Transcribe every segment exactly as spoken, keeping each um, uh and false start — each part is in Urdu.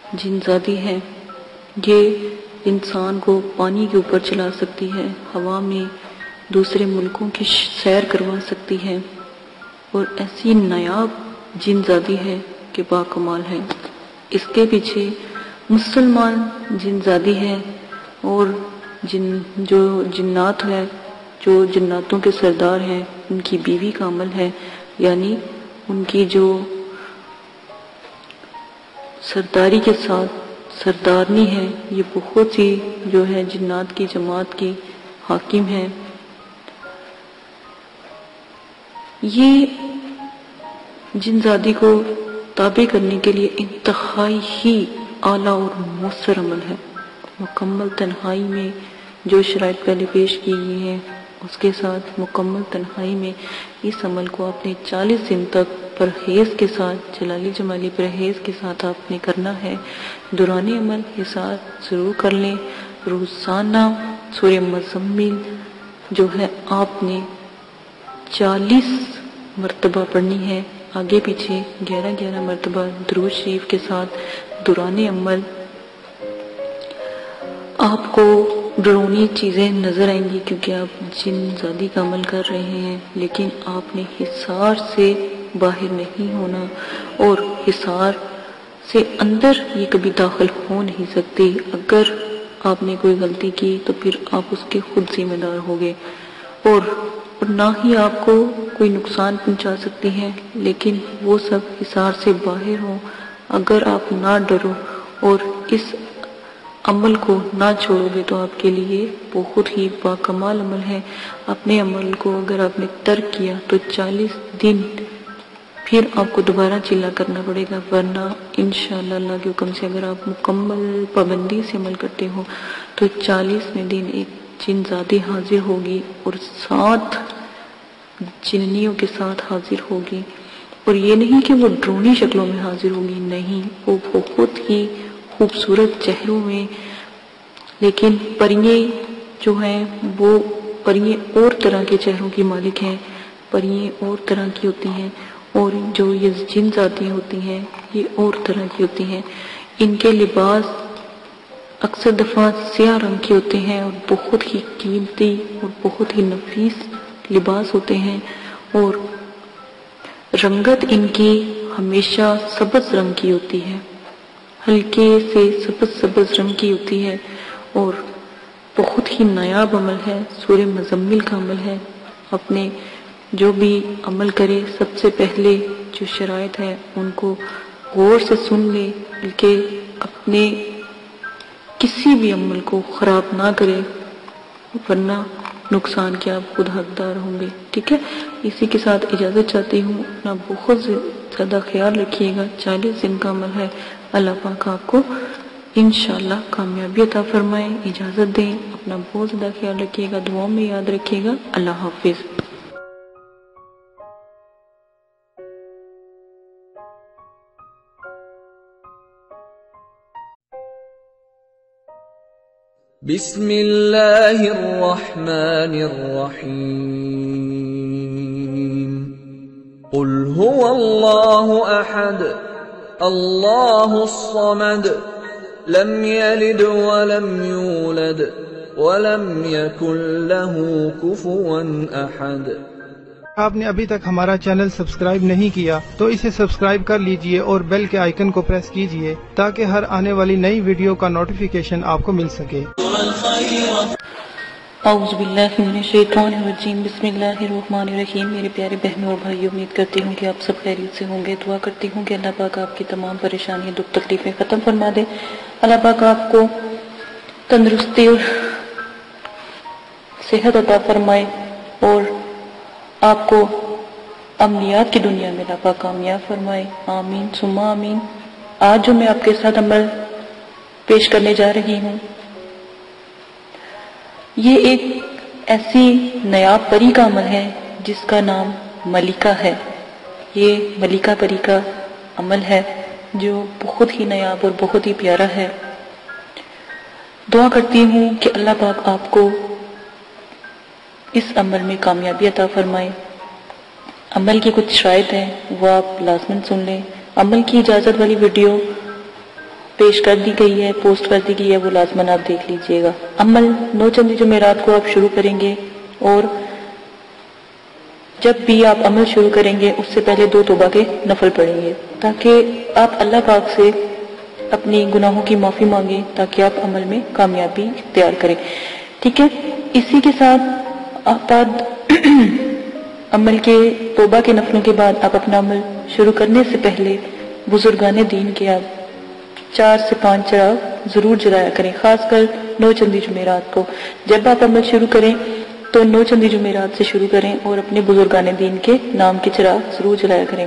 جن زادی ہے، یہ انسان کو پانی کے اوپر چلا سکتی ہے، ہوا میں دوسرے ملکوں کی سیر کروا سکتی ہے، اور ایسی نایاب جن زادی ہے کہ باکمال ہے۔ اس کے پیچھے مسلمان جن زادی ہے اور جن جو جنات ہے، جو جناتوں کے سردار ہیں، ان کی بیوی کا عمل ہے، یعنی ان کی جو سرداری کے ساتھ سردارنی ہے، یہ بہت سی جو ہے جنات کی جماعت کی حاکم ہے۔ یہ جن زادی کو تابع کرنے کے لیے انتہائی ہی اعلیٰ اور مؤثر عمل ہے۔ مکمل تنہائی میں جو شرائط پہلے پیش کی گئی ہیں، اس کے ساتھ مکمل تنہائی میں اس عمل کو آپ نے چالیس دن تک پرہیز کے ساتھ، جلالی جمالی پرہیز کے ساتھ آپ نے کرنا ہے۔ دوران عمل حصار ضرور کر لیں۔ روزانہ سورہ مزمل جو ہے آپ نے چالیس مرتبہ پڑھنی ہے، آگے پیچھے گیارہ گیارہ مرتبہ درود شریف کے ساتھ دوران عمل۔ آپ کو ڈرونی چیزیں نظر آئیں گی کیونکہ آپ جن زادی کا عمل کر رہے ہیں، لیکن آپ نے حصار سے باہر نہیں ہونا، اور حصار سے اندر یہ کبھی داخل ہو نہیں سکتی۔ اگر آپ نے کوئی غلطی کی تو پھر آپ اس کے خود ذمہ دار ہوگے، اور اور نہ ہی آپ کو کوئی نقصان پہنچا سکتی ہیں، لیکن وہ سب حصار سے باہر ہوں۔ اگر آپ نہ ڈرو اور اس عمل کو نہ چھوڑو گے تو آپ کے لیے بہت ہی باکمال عمل ہے۔ اپنے عمل کو اگر آپ نے ترک کیا تو چالیس دن پھر آپ کو دوبارہ چلا کرنا پڑے گا، ورنہ انشاءاللہ اللہ کے حکم سے اگر آپ مکمل پابندی سے عمل کرتے ہو تو چالیسویں دن ایک جن زادی حاضر ہوگی اور سات جننیوں کے ساتھ حاضر ہوگی، اور یہ نہیں کہ وہ ڈرونی شکلوں میں حاضر ہوگی، نہیں، وہ بہت ہی خوبصورت چہروں میں، لیکن پریے جو ہیں وہ پریے اور طرح کے چہروں کی مالک ہیں، پریے اور طرح کی ہوتی ہیں، اور جو یہ جن ذاتیں ہوتی ہیں یہ اور طرح کی ہوتی ہیں۔ ان کے لباس اکثر دفعہ سیاہ رنگ کے ہوتے ہیں اور بہت ہی قیمتی اور بہت ہی نفیس لباس ہوتے ہیں، اور رنگت ان کی ہمیشہ سبز رنگ کی ہوتی ہے، ہلکے سے سبز سبز رنگ کی ہوتی ہے، اور بہت ہی نایاب عمل ہے، سورہ مزمل کا عمل ہے۔ اپنے جو بھی عمل کرے سب سے پہلے جو شرائط ہے ان کو غور سے سن لے، بلکہ اپنے کسی بھی عمل کو خراب نہ کرے، ورنہ نقصان کے آپ خود حقدار ہوں گے۔ ٹھیک ہے، اسی کے ساتھ اجازت چاہتی ہوں۔ اپنا بہت زیادہ خیال رکھیے گا، چالیس دن کا عمل ہے۔ اللہ پاک آپ کو انشاءاللہ کامیابی عطا فرمائے۔ اجازت دیں، اپنا بہت زیادہ خیال رکھیے گا، دعاؤں میں یاد رکھیے گا۔ اللہ حافظ۔ بسم اللہ الرحمن الرحیم۔ قل هو اللہ احد اللہ الصمد لم یلد ولم یولد ولم یکن له کفوا احد۔ آپ نے ابھی تک ہمارا چینل سبسکرائب نہیں کیا تو اسے سبسکرائب کر لیجئے اور بیل کے آئیکن کو پریس کیجئے تاکہ ہر آنے والی نئی ویڈیو کا نوٹیفیکیشن آپ کو مل سکے۔ اعوذ باللہ من الشیطان الرجیم، بسم اللہ الرحمن الرحیم۔ میرے پیارے بہنوں اور بھائیوں، امید کرتی ہوں کہ آپ سب خیریت سے ہوں گے۔ دعا کرتی ہوں کہ اللہ پاک آپ کی تمام پریشانیاں دکھ تکلیفیں ختم فرما دے۔ اللہ پاک آپ کو تندرستی اور صحت عطا فرمائے، اور آپ کو عملیات کی دنیا میں اللہ پاک کامیاب فرمائے۔ آمین ثم آمین۔ آج جو میں آپ کے ساتھ عمل پیش کرنے جا رہی ہوں، یہ ایک ایسی نایاب پری کا عمل ہے جس کا نام ملکہ ہے۔ یہ ملکہ پری کا عمل ہے جو بہت ہی نایاب اور بہت ہی پیارا ہے۔ دعا کرتی ہوں کہ اللہ پاک آپ کو اس عمل میں کامیابی عطا فرمائے۔ عمل کی کچھ شرائط ہیں، وہ آپ لازماً سن لیں۔ عمل کی اجازت والی ویڈیو پیش کر دی گئی ہے، پوسٹ کر دی گئی ہے، وہ لازماً آپ دیکھ لیجئے گا۔ عمل نو چندی جمعرات کو آپ شروع کریں گے، اور جب بھی آپ عمل شروع کریں گے اس سے پہلے دو توبہ کے نفل پڑھیں گے، تاکہ آپ اللہ پاک سے اپنی گناہوں کی معافی مانگیں، تاکہ آپ عمل میں کامیابی اختیار کریں، ٹھیک ہے۔ اسی کے ساتھ آپ عمل کے توبہ کے نفلوں کے بعد آپ اپنا عمل شروع کرنے سے پہلے بزرگان دین کے آپ چار سے پانچ چراغ ضرور جلایا کریں، خاص کر نو چندی جمعرات کو۔ جب آپ عمل شروع کریں تو نو چندی جمعرات سے شروع کریں اور اپنے بزرگان دین کے نام کے چراغ ضرور جلایا کریں،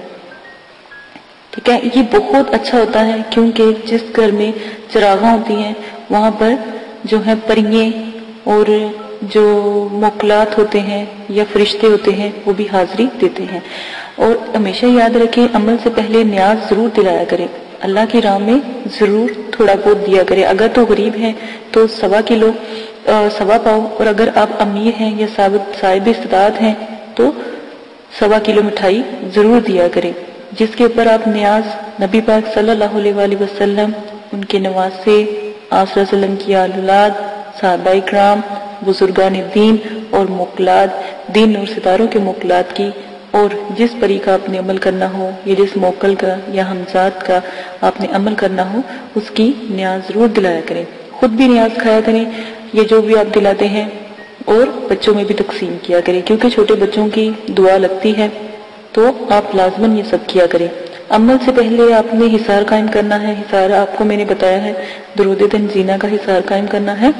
ٹھیک ہے۔ یہ بہت اچھا ہوتا ہے، کیونکہ جس گھر میں چراغاں ہوتی ہیں وہاں پر جو ہے پریے اور جو موکلات ہوتے ہیں یا فرشتے ہوتے ہیں وہ بھی حاضری دیتے ہیں۔ اور ہمیشہ یاد رکھیں، عمل سے پہلے نیاز ضرور دلایا کریں، اللہ کی راہ میں ضرور تھوڑا بہت دیا کریں۔ اگر تو غریب ہیں تو سوا کلو سوا پاؤ، اور اگر آپ امیر ہیں یا صاحب استطاعت ہیں تو سوا کلو مٹھائی ضرور دیا کریں، جس کے اوپر آپ نیاز نبی پاک صلی اللہ علیہ وآلہ وسلم، ان کے نواسے، آپ صلی اللہ علیہ وسلم کی آل اولاد، صحابہ کرام، بزرگان دین اور موکلات، دین اور ستاروں کے موکلات کی، اور جس پری کا آپ نے عمل کرنا ہو یا جس موکل کا یا ہمزاد کا آپ نے عمل کرنا ہو اس کی نیاز ضرور دلایا کریں۔ خود بھی نیاز کھایا کریں، یہ جو بھی آپ دلاتے ہیں، اور بچوں میں بھی تقسیم کیا کریں، کیونکہ چھوٹے بچوں کی دعا لگتی ہے، تو آپ لازماً یہ سب کیا کریں۔ عمل سے پہلے آپ نے حصار قائم کرنا ہے۔ حصار آپ کو میں نے بتایا ہے، درود تنزینہ کا حصار قائم کرنا ہے۔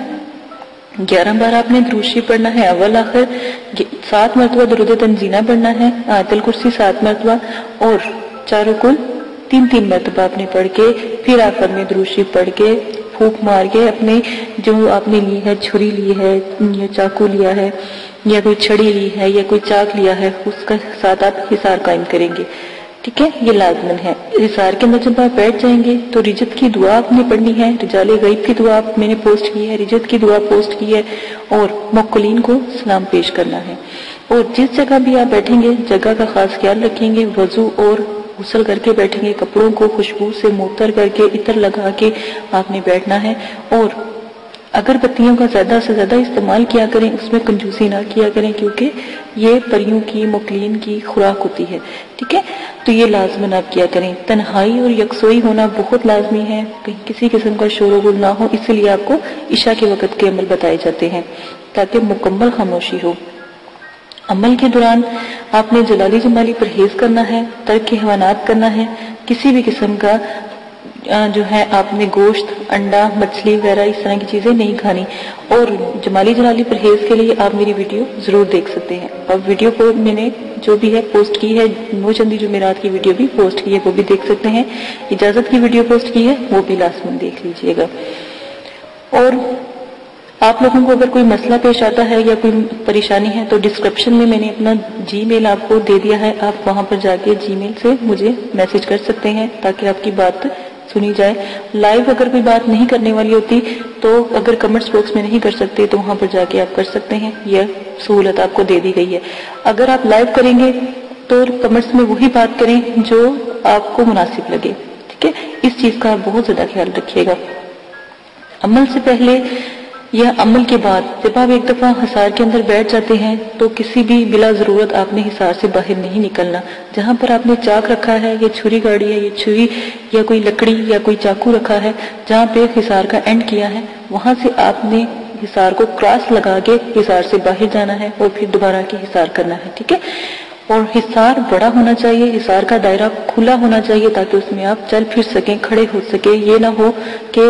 گیارہ بار آپ نے درود شریف پڑھنا ہے اول آخر، سات مرتبہ درود تنزینہ پڑھنا ہے، آیت الکرسی سات مرتبہ، اور چاروں کل تین تین مرتبہ آپ نے پڑھ کے پھر آخر میں درود شریف پڑھ کے پھونک مار کے اپنے جو آپ نے لی ہے، چھری لی ہے یا چاقو لیا ہے یا کوئی چھڑی لی ہے یا کوئی چاک لیا ہے، اس کا ساتھ آپ حصار قائم کریں گے، ٹھیک ہے۔ یہ لازمن ہے۔ حصار کے اندر جب آپ بیٹھ جائیں گے تو رجت کی دعا آپ نے پڑھنی ہے، رجال غیب کی دعا میں نے پوسٹ کی ہے، رجت کی دعا پوسٹ کی ہے، اور موکلین کو سلام پیش کرنا ہے۔ اور جس جگہ بھی آپ بیٹھیں گے جگہ کا خاص خیال رکھیں گے، وضو اور غسل کر کے بیٹھیں گے، کپڑوں کو خوشبو سے معطر کر کے عطر لگا کے آپ نے بیٹھنا ہے، اور اگر بتیوں کا زیادہ سے زیادہ استعمال کیا کریں، اس میں کنجوسی نہ کیا کریں، کیونکہ یہ پریوں کی موکلین کی خوراک ہوتی ہے، ٹھیک ہے۔ تو یہ لازماً آپ کیا کریں۔ تنہائی اور یکسوئی ہونا بہت لازمی ہے، کہیں کسی قسم کا شور و غل نہ ہو، اس لیے آپ کو عشاء کے وقت کے عمل بتائے جاتے ہیں تاکہ مکمل خاموشی ہو۔ عمل کے دوران آپ نے جلالی جمالی پرہیز کرنا ہے، ترک حیوانات کرنا ہے، کسی بھی قسم کا جو ہے آپ نے گوشت، انڈا، مچھلی وغیرہ اس طرح کی چیزیں نہیں کھانی۔ اور جمالی جلالی پرہیز کے لیے آپ میری ویڈیو ضرور دیکھ سکتے ہیں، اور ویڈیو کو میں نے جو بھی ہے پوسٹ کی ہے، نو چندی جمعرات کی ویڈیو بھی پوسٹ کی ہے، وہ بھی دیکھ سکتے ہیں۔ اجازت کی ویڈیو پوسٹ کی ہے، وہ بھی لازماً دیکھ لیجئے گا۔ اور آپ لوگوں کو اگر کوئی مسئلہ پیش آتا ہے یا کوئی پریشانی ہے تو ڈسکرپشن میں میں نے اپنا جی میل آپ کو دے دیا ہے، آپ وہاں پر جا کے جی میل سے مجھے میسج کر سکتے ہیں تاکہ آپ کی بات سنی جائے۔ لائیو اگر کوئی بات نہیں کرنے والی ہوتی تو اگر کمنٹس باکس میں نہیں کر سکتے تو وہاں پر جا کے آپ کر سکتے ہیں، یہ سہولت آپ کو دے دی گئی ہے۔ اگر آپ لائیو کریں گے تو کمنٹس میں وہی بات کریں جو آپ کو مناسب لگے، ٹھیک ہے۔ اس چیز کا آپ بہت زیادہ خیال رکھیے گا۔ عمل سے پہلے یا عمل کے بعد جب آپ ایک دفعہ حصار کے اندر بیٹھ جاتے ہیں تو کسی بھی بلا ضرورت آپ نے حصار سے باہر نہیں نکلنا۔ جہاں پر آپ نے چاک رکھا ہے یا چھری گاڑی ہے یا چھری یا کوئی لکڑی یا کوئی چاقو رکھا ہے، جہاں پہ حصار کا اینڈ کیا ہے وہاں سے آپ نے حصار کو کراس لگا کے حصار سے باہر جانا ہے اور پھر دوبارہ کے حصار کرنا ہے، ٹھیک ہے۔ اور حصار بڑا ہونا چاہیے، حصار کا دائرہ کھلا ہونا چاہیے تاکہ اس میں آپ چل پھر سکیں، کھڑے ہو سکیں۔ یہ نہ ہو کہ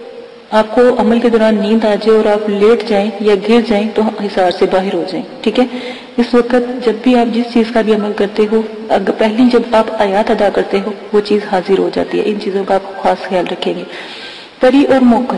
آپ کو عمل کے دوران نیند آ جائے اور آپ لیٹ جائیں یا گر جائیں تو حصار سے باہر ہو جائیں، ٹھیک ہے۔ اس وقت جب بھی آپ جس چیز کا بھی عمل کرتے ہو، اگر پہلی جب آپ آیات ادا کرتے ہو وہ چیز حاضر ہو جاتی ہے، ان چیزوں کا آپ خاص خیال رکھیں گے۔ پری اور موکل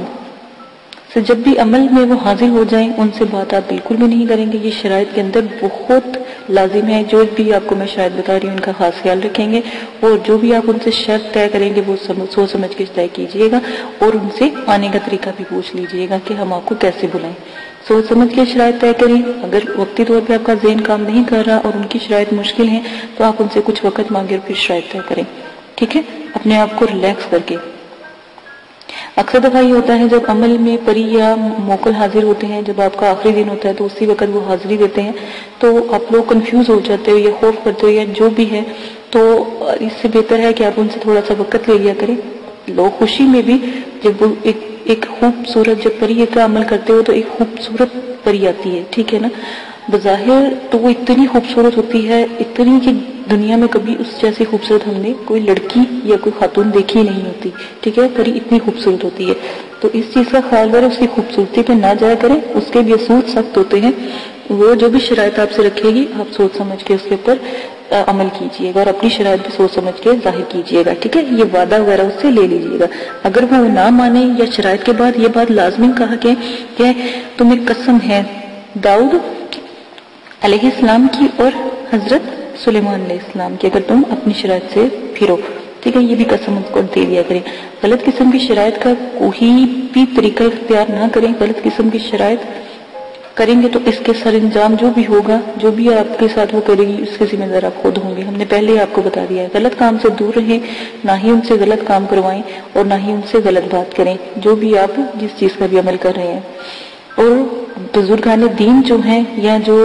سے جب بھی عمل میں وہ حاضر ہو جائیں ان سے بات آپ بالکل بھی نہیں کریں گے، یہ شرائط کے اندر بہت لازم ہے۔ جو بھی آپ کو میں شاید بتا رہی ہوں ان کا خاص خیال رکھیں گے، اور جو بھی آپ ان سے شرط طے کریں گے وہ سوچ سمجھ کے طے کیجئے گا، اور ان سے آنے کا طریقہ بھی پوچھ لیجئے گا کہ ہم آپ کو کیسے بلائیں۔ سوچ سمجھ کے شرائط طے کریں۔ اگر وقتی طور پہ آپ کا ذہن کام نہیں کر رہا اور ان کی شرائط مشکل ہیں تو آپ ان سے کچھ وقت مانگے اور پھر شرائط طے کریں، ٹھیک ہے، اپنے آپ کو ریلیکس کر کے۔ اکثر دفعہ یہ ہوتا ہے جب عمل میں پری یا موکل حاضر ہوتے ہیں، جب آپ کا آخری دن ہوتا ہے تو اسی وقت وہ حاضری دیتے ہیں، تو آپ لوگ کنفیوز ہو جاتے ہو یا خوف کرتے ہو یا جو بھی ہے، تو اس سے بہتر ہے کہ آپ ان سے تھوڑا سا وقت لے لیا کریں. لوگ خوشی میں بھی جب وہ ایک ایک خوبصورت، جب پری کا عمل کرتے ہو تو ایک خوبصورت پری آتی ہے، ٹھیک ہے نا. بظاہر تو وہ اتنی خوبصورت ہوتی ہے، اتنی کہ دنیا میں کبھی اس جیسی خوبصورت ہم نے کوئی لڑکی یا کوئی خاتون دیکھی نہیں ہوتی، ٹھیک ہے. پری اتنی خوبصورت ہوتی ہے، تو اس چیز کا خیال کریں، اس کی خوبصورتی پہ نہ جایا کریں. اس کے بھی اصول سخت ہوتے ہیں، وہ جو بھی شرائط آپ سے رکھے گی آپ سوچ سمجھ کے اس کے اوپر عمل کیجئے گا اور اپنی شرائط بھی سوچ سمجھ کے ظاہر کیجئے گا، ٹھیک ہے. یہ وعدہ وغیرہ اس سے لے لیجئے گا. اگر وہ نہ مانے یا شرائط کے بعد یہ بات لازمی کہا کہ کہ تمہیں قسم ہے داؤد علیہ السلام کی اور حضرت سلیمان علیہ السلام کی، اگر تم اپنی شرائط سے پھرو، ٹھیک ہے. یہ بھی قسم کو دے دیا کریں. غلط قسم کی شرائط کا کوئی بھی طریقہ اختیار نہ کریں. غلط قسم کی شرائط کریں گے تو اس کے سر انجام جو بھی ہوگا، جو بھی آپ کے ساتھ وہ کرے گی، اس کے ذمہ دار آپ خود ہوں گے. ہم نے پہلے ہی آپ کو بتا دیا ہے. غلط کام سے دور رہیں، نہ ہی ان سے غلط کام کروائیں اور نہ ہی ان سے غلط بات کریں، جو بھی آپ جس چیز کا بھی عمل کر رہے ہیں. اور بزرگان دین جو ہیں یا جو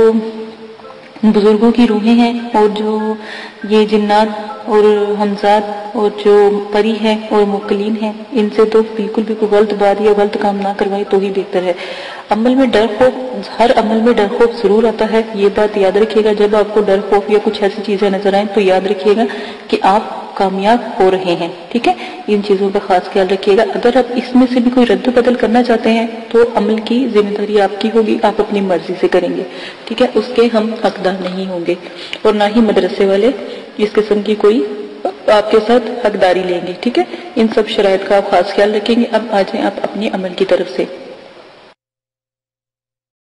بزرگوں کی روحیں ہیں اور جو یہ جنات اور حمزات اور جو پری ہیں اور موکلین ہیں، ان سے تو بالکل بھی کوئی غلط بات یا غلط کام نہ کروائے تو ہی بہتر ہے. عمل میں ڈر خوف، ہر عمل میں ڈر خوف ضرور آتا ہے، یہ بات یاد رکھیے گا. جب آپ کو ڈر خوف یا کچھ ایسی چیزیں نظر آئیں تو یاد رکھیے گا کہ آپ کامیاب ہو رہے ہیں، ٹھیک ہے. ان چیزوں کا خاص خیال رکھیے گا. اگر آپ اس میں سے بھی کوئی رد و بدل کرنا چاہتے ہیں تو عمل کی ذمہ داری آپ کی ہوگی، آپ اپنی مرضی سے کریں گے، ٹھیک ہے. اس کے ہم حقدار نہیں ہوں گے اور نہ ہی مدرسے والے اس قسم کی کوئی آپ کے ساتھ حقداری لیں گے، ٹھیک ہے. ان سب شرائط کا آپ خاص خیال رکھیں گے. اب آ جائیں آپ اپنی عمل کی طرف سے.